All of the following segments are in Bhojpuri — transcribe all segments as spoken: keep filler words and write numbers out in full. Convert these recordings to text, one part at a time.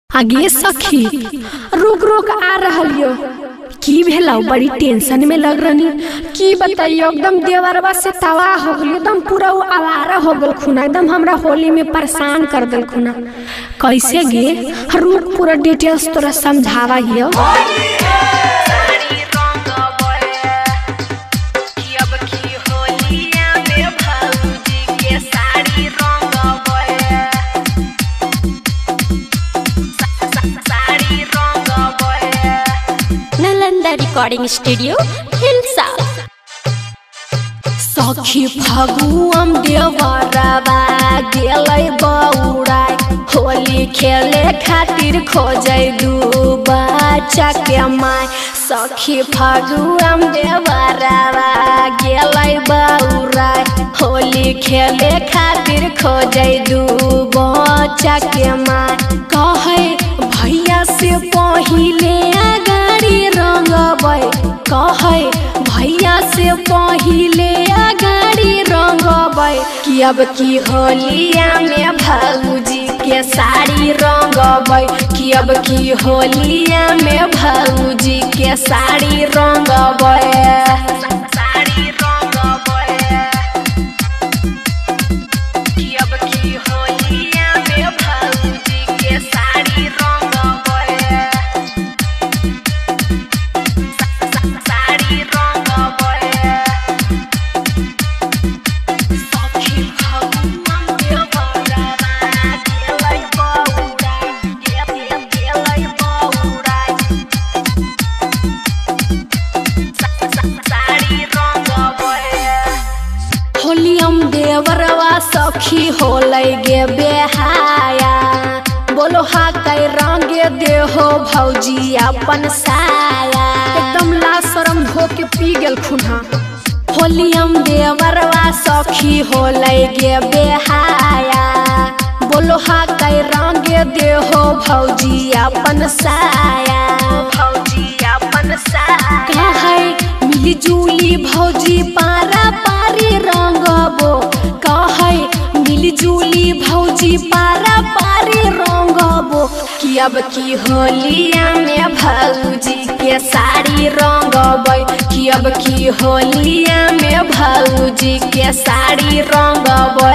आगे सखी रुक रुक आ रहियो की भेलो, बड़ी टेंशन में लग रही की बताइयो। एकदम देवरवा से तवा हो गई, एकदम पूरा आवारा हो गल खुना, एकदम हमरा होली में परेशान कर दल खुना। कैसे गे रुक पूरा डिटेल्स तोरा समझावा हियो। Recording studio Hilsa. सखी फगुअम देवरवा गेलै बौराय, होली खेले खातिर खोजै दू बच्चा के माय। सखी फगुअम देवरवा गेलै बौराय, होली खेले खातिर खोजै दू बच्चा के माय। कहै भैया से पहिले अगाड़ी रंगबै, कहै भैया से पहिले अगाड़ी रंगबै, कि अब की होलिया में भौजी के साड़ी रंगबै, कि अब की होलिया में भौजी के साड़ी रंगबै। देवरवा सखी होलै गे बेहाया, बोलो हा कई रंगे देहो भौजी अपन साया। एकदम लाज शरम धो के पी गेल खुना। होलियम देवरवा सखी होलै गे बेहाया, बोलो हा कई रंगे देहो भौजी अपन साया। भौजी अपन साया कहै मिली जुली भौजी पारा पारी रंगबो, कहै मिली जुली भौजी पारा पारी रंगबो, कि अब की होलिया में भौजी के साड़ी रंगबै, कि अब की होलिया में भौजी के साड़ी रंगबै।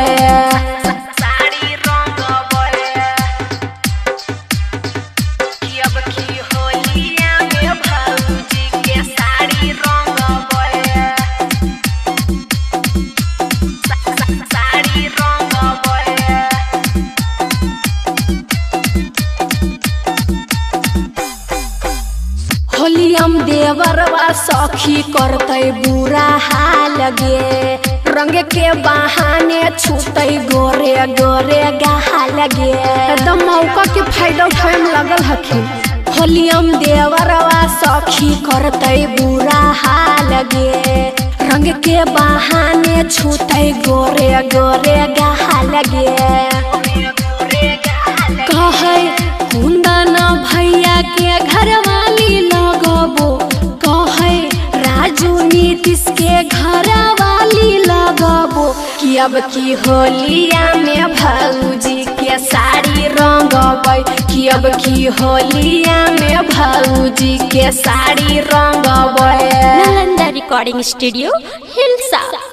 होलियम देवरवा सखी करतै बुरा हाल गे, रंग के बहाने छूटै गोरे गोरे गाल गे। एकदम मौका के फायदा उठाए में लगल हखिन। होलियम देवरवा सखी करतै बुरा हाल गे, रंग के बहाने छूटै गोरे गोरे गाल गे। कहै कुंदन भैया के घरवाली लगबो, कहै राजू नीतीश के घरवाली लगबो, कि अब की होलिया में भौजी के साड़ी रंगबै, कि अब की होलिया में भौजी के साड़ी रंगबै। Nalanda recording studio Hilsa.